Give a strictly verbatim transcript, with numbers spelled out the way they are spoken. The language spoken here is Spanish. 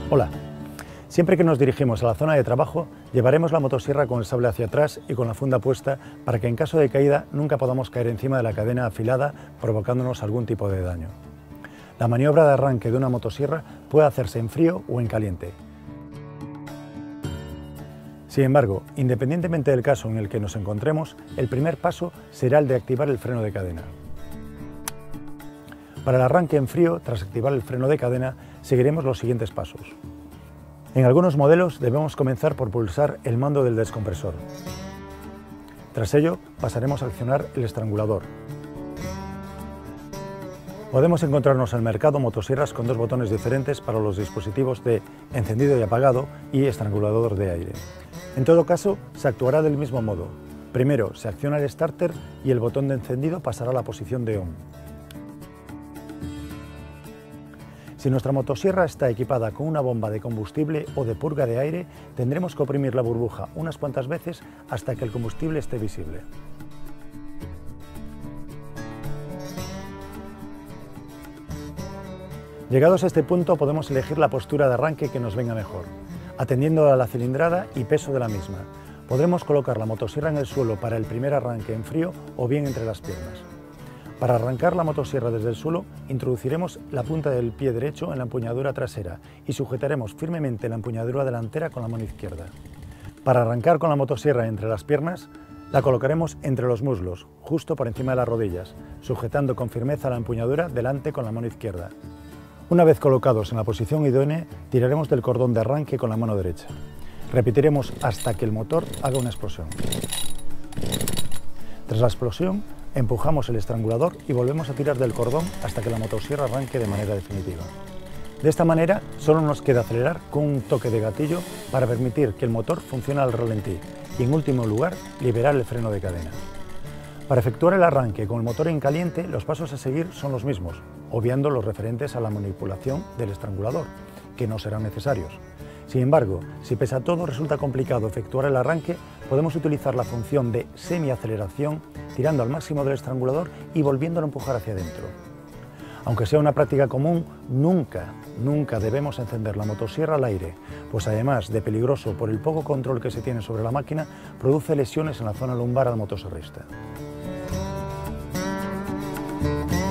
Hola. Siempre que nos dirigimos a la zona de trabajo, llevaremos la motosierra con el sable hacia atrás y con la funda puesta para que en caso de caída nunca podamos caer encima de la cadena afilada, provocándonos algún tipo de daño. La maniobra de arranque de una motosierra puede hacerse en frío o en caliente. Sin embargo, independientemente del caso en el que nos encontremos, el primer paso será el de activar el freno de cadena. Para el arranque en frío, tras activar el freno de cadena, seguiremos los siguientes pasos. En algunos modelos debemos comenzar por pulsar el mando del descompresor. Tras ello, pasaremos a accionar el estrangulador. Podemos encontrarnos en el mercado motosierras con dos botones diferentes para los dispositivos de encendido y apagado y estrangulador de aire. En todo caso, se actuará del mismo modo. Primero se acciona el starter y el botón de encendido pasará a la posición de on. Si nuestra motosierra está equipada con una bomba de combustible o de purga de aire, tendremos que oprimir la burbuja unas cuantas veces hasta que el combustible esté visible. Llegados a este punto podemos elegir la postura de arranque que nos venga mejor, atendiendo a la cilindrada y peso de la misma. Podremos colocar la motosierra en el suelo para el primer arranque en frío o bien entre las piernas. Para arrancar la motosierra desde el suelo, introduciremos la punta del pie derecho en la empuñadura trasera y sujetaremos firmemente la empuñadura delantera con la mano izquierda. Para arrancar con la motosierra entre las piernas, la colocaremos entre los muslos, justo por encima de las rodillas, sujetando con firmeza la empuñadura delante con la mano izquierda. Una vez colocados en la posición idónea, tiraremos del cordón de arranque con la mano derecha. Repetiremos hasta que el motor haga una explosión. Tras la explosión, empujamos el estrangulador y volvemos a tirar del cordón hasta que la motosierra arranque de manera definitiva. De esta manera, solo nos queda acelerar con un toque de gatillo para permitir que el motor funcione al ralentí y, en último lugar, liberar el freno de cadena. Para efectuar el arranque con el motor en caliente, los pasos a seguir son los mismos, obviando los referentes a la manipulación del estrangulador, que no serán necesarios. Sin embargo, si pese a todo resulta complicado efectuar el arranque, podemos utilizar la función de semi-aceleración tirando al máximo del estrangulador y volviéndolo a empujar hacia adentro. Aunque sea una práctica común, nunca, nunca debemos encender la motosierra al aire, pues además de peligroso por el poco control que se tiene sobre la máquina, produce lesiones en la zona lumbar al motosierrista.